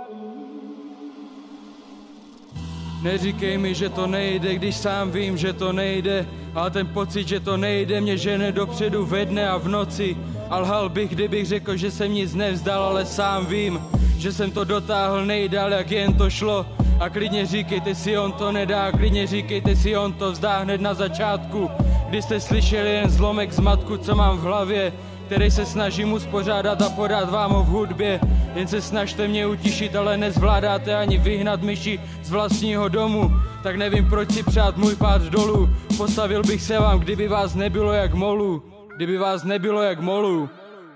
Neříkej mi, že to nejde, když sám vím, že to nejde. Ale ten pocit, že to nejde, mě žene dopředu ve dne a v noci. A lhal bych, kdybych řekl, že jsem nic nevzdal, ale sám vím, že jsem to dotáhl nejdál, jak jen to šlo. A klidně říkejte si, on to nedá, klidně říkejte si, on to vzdá hned na začátku. Když jste slyšeli jen zlomek zmatku, co mám v hlavě, který se snažím uspořádat a podat vám ho v hudbě. Jen se snažte mě utišit, ale nezvládáte ani vyhnat myši z vlastního domu. Tak nevím, proč si přát můj pád dolů. Postavil bych se vám, kdyby vás nebylo jak molu. Kdyby vás nebylo jak molu.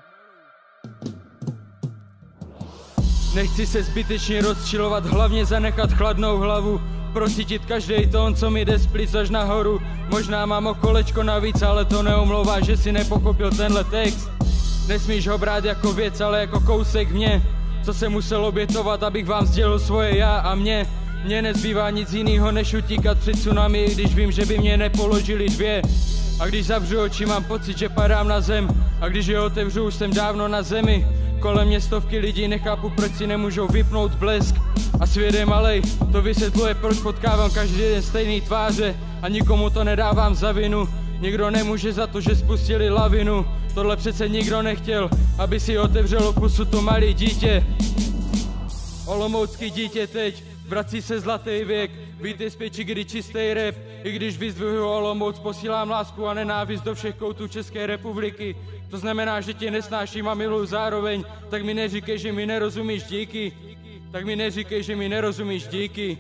Nechci se zbytečně rozčilovat, hlavně zanechat chladnou hlavu. Procítit každej tón, co mi jde z plic až nahoru. Možná mám o kolečko navíc, ale to neomlouvá, že si nepochopil tenhle text. Nesmíš ho brát jako věc, ale jako kousek mě, co se musel obětovat, abych vám sdělil svoje já a mě. Mně nezbývá nic jinýho, než utíkat před tsunami, i když vím, že by mě nepoložili dvě. A když zavřu oči, mám pocit, že padám na zem. A když je otevřu, už jsem dávno na zemi. Kolem mě stovky lidí, nechápu, proč si nemůžou vypnout blesk. A svět je malej, to vysvětluje, proč potkávám každý den stejný tváře. A nikomu to nedávám za vinu. Nikdo nemůže za to, že spustili lavinu. Tohle přece nikdo nechtěl, aby si otevřelo pusu to malé dítě. Olomoucký dítě teď, vrací se zlatý věk. Víte zpět, kdy čistý rap. I když vyzdvihuju Olomouc, posílám lásku a nenávist do všech koutů České republiky. To znamená, že tě nesnáším a miluju zároveň. Tak mi neříkej, že mi nerozumíš, díky. Tak mi neříkej, že mi nerozumíš, díky.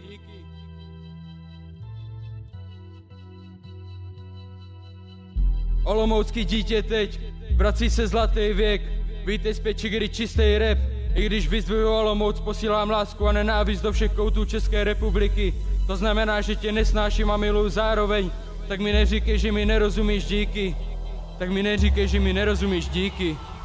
Olomoucký dítě teď, vrací se zlatý věk. Víte zpět, kdy čistý rap. I když vyzdvihuju Olomouc, posílám lásku a nenávist do všech koutů České republiky. To znamená, že tě nesnáším a miluju zároveň. Tak mi neříkej, že mi nerozumíš, díky. Tak mi neříkej, že mi nerozumíš, díky.